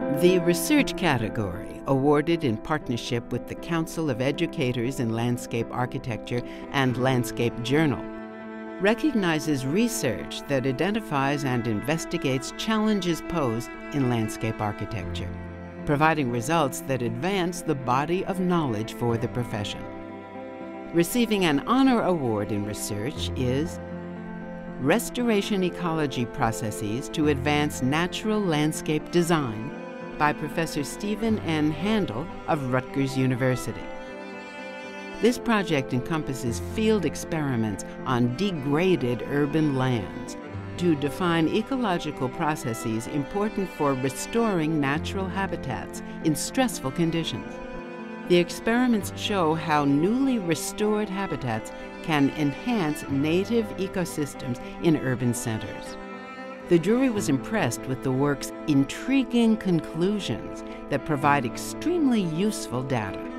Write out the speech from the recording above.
The research category, awarded in partnership with the Council of Educators in Landscape Architecture and Landscape Journal, recognizes research that identifies and investigates challenges posed in landscape architecture, providing results that advance the body of knowledge for the profession. Receiving an honor award in research is Restoration Ecology Processes to Advance Natural Landscape Design by Professor Stephen N. Handel of Rutgers University. This project encompasses field experiments on degraded urban lands to define ecological processes important for restoring natural habitats in stressful conditions. The experiments show how newly restored habitats can enhance native ecosystems in urban centers. The jury was impressed with the work's intriguing conclusions that provide extremely useful data.